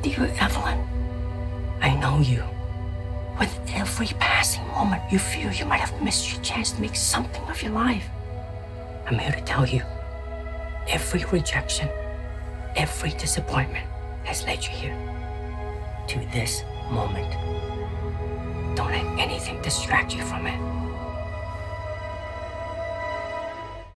Dear Evelyn, I know you. With every passing moment, you feel you might have missed your chance to make something of your life. I'm here to tell you, every rejection, every disappointment has led you here, to this moment. Don't let anything distract you from it.